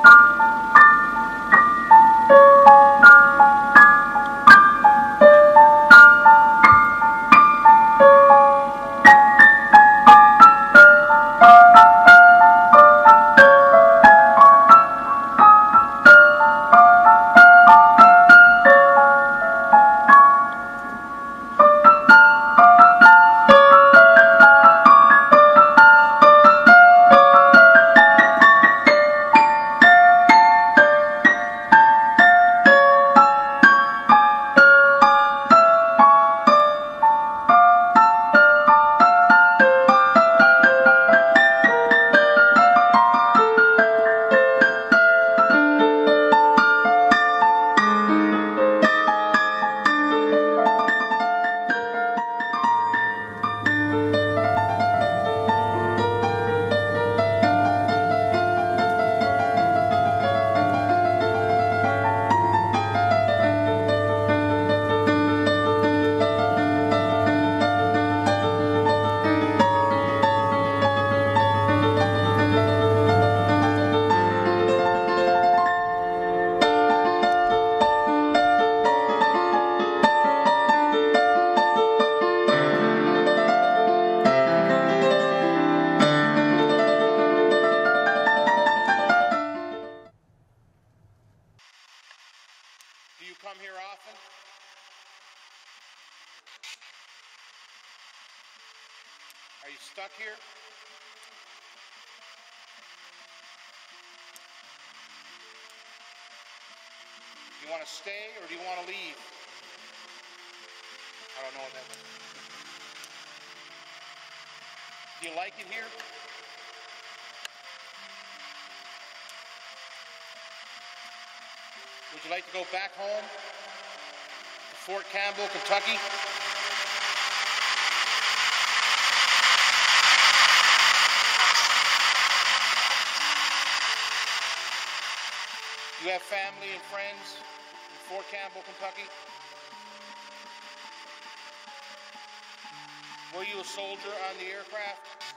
Do you come here often? Are you stuck here? Do you want to stay or do you want to leave? I don't know what that means. Do you like it here? Would you like to go back home to Fort Campbell, Kentucky? Do you have family and friends in Fort Campbell, Kentucky? Were you a soldier on the aircraft?